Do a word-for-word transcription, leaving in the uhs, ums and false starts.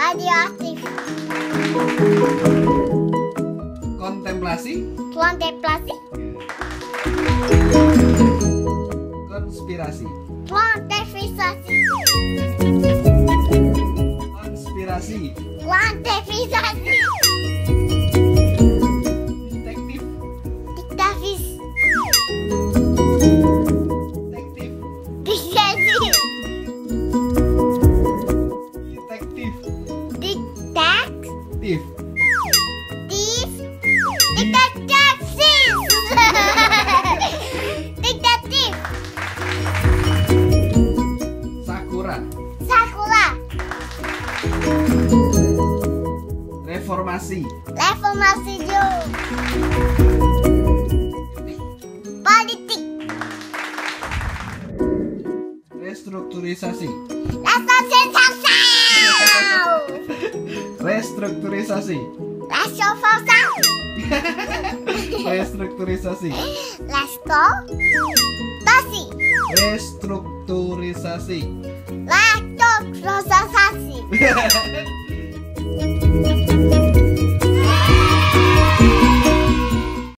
radioaktif. Kontemplasi. Kontemplasi. Konspirasi. Kuantifikasi. Konspirasi. Kuantifikasi. Detektif. Diktatis. Detektif. Diktatis. Detektif. Diktatis. Tif. Diktatis. Diktatif. Sakura. Sakura. Reformasi. Reformasi Jo. Politik. Restrukturisasi. Restrukturisasi. Restrukturisasi. Restrukturisasi. Restrukturisasi. Restrukturisasi. Restrukturisasi. Restrukturisasi.